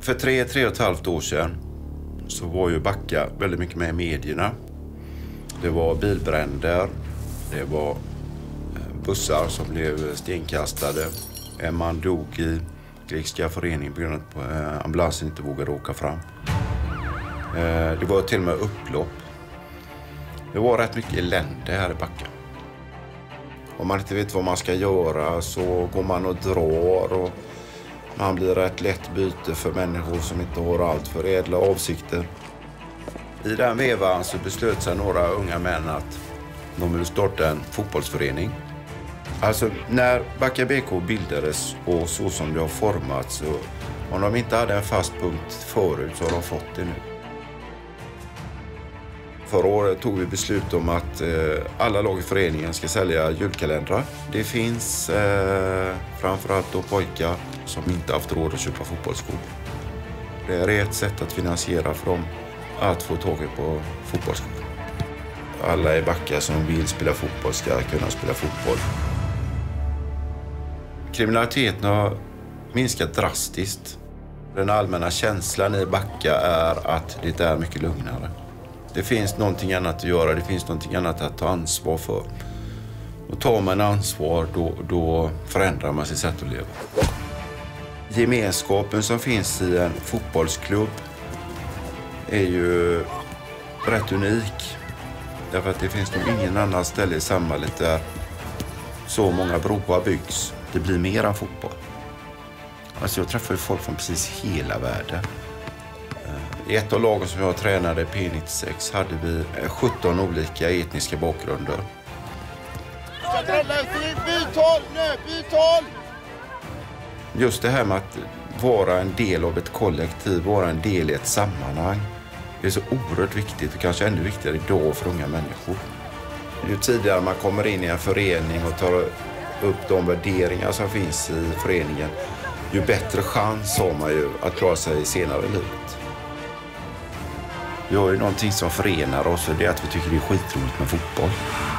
För 3,5 år sedan så var ju Backa väldigt mycket med i medierna. Det var bilbränder, det var bussar som blev stenkastade. En man dog i grekiska föreningen på grund av att ambulansen inte vågade åka fram. Det var till och med upplopp. Det var rätt mycket elände här i Backa. Om man inte vet vad man ska göra så går man och drar och man blir ett lätt byte för människor som inte har allt för ädla avsikter. I den vevan så beslöt sig några unga män att de ville starta en fotbollsförening. Alltså när Backa BK bildades och så som det har formats, och om de inte hade en fast punkt förut så har de fått det nu. Förra året tog vi beslut om att alla lag i föreningen ska sälja julkalendrar. Det finns framförallt då pojkar som inte haft råd att köpa fotbollsskor. Det är ett sätt att finansiera för dem att få tag på fotbollsskor. Alla i Backa som vill spela fotboll ska kunna spela fotboll. Kriminaliteten har minskat drastiskt. Den allmänna känslan i Backa är att det är mycket lugnare. Det finns någonting annat att göra, det finns någonting annat att ta ansvar för. Och tar man ansvar då förändrar man sitt sätt att leva. Gemenskapen som finns i en fotbollsklubb är ju rätt unik. Därför att det finns nog ingen annan ställe i samhället där så många broar byggs. Det blir mer än fotboll. Alltså jag träffar ju folk från precis hela världen. I ett av lagen som jag tränade, P96, hade vi 17 olika etniska bakgrunder. Just det här med att vara en del av ett kollektiv, vara en del i ett sammanhang. Det är så oerhört viktigt och kanske ännu viktigare idag för unga människor. Ju tidigare man kommer in i en förening och tar upp de värderingar som finns i föreningen, ju bättre chans har man ju att klara sig senare i livet. Vi har ju någonting som förenar oss, och det är att vi tycker det är skitroligt med fotboll.